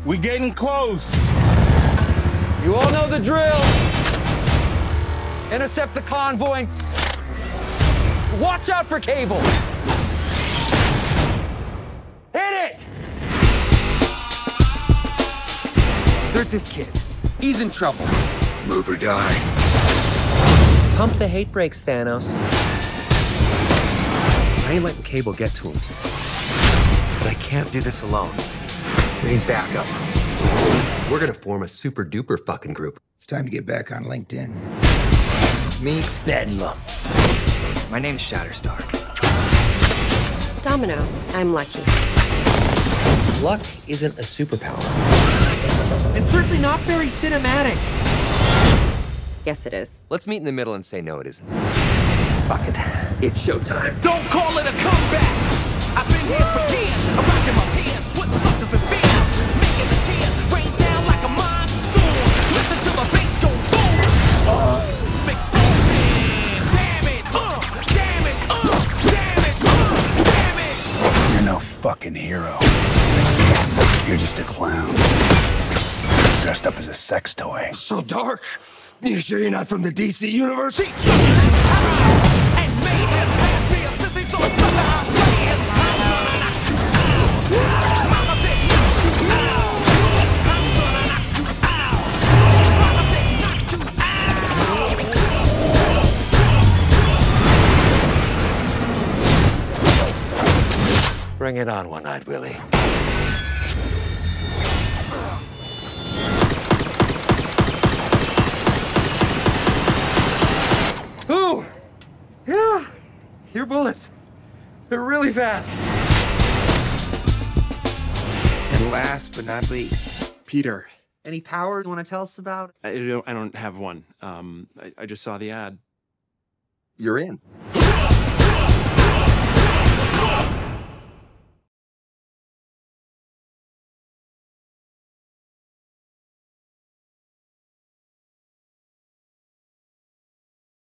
We getting close. You all know the drill. Intercept the convoy. Watch out for Cable. Hit it! There's this kid. He's in trouble. Move or die. Pump the hate brakes, Thanos. I ain't letting Cable get to him. But I can't do this alone. We need backup. We're gonna form a super duper fucking group. It's time to get back on LinkedIn. Meet Bedlam. My name's Shatterstar. Domino, I'm Lucky. Luck isn't a superpower. And certainly not very cinematic. Yes, it is. Let's meet in the middle and say no, it isn't. Fuck it. It's showtime. Don't call it a comeback. I've been here for years. I'm rocking my pants, putting suckers in fear. Making the tears rain down like a monsoon. Listen to the bass go boom. Explosion. Damage. Damage. Damage. Damage. You're no fucking hero. You're just a clown. Dressed up as a sex toy. So dark. You sure you're not from the DC universe? And mayhem pass me a sissy, so it's something I'm saying. Mama said knock you out. I'm gonna knock you out. Mama said knock you out. Bring it on, One-Eyed Willie. Ooh! Yeah! Your bullets. They're really fast. And last but not least, Peter. Any power you want to tell us about? I don't have one. I just saw the ad. You're in.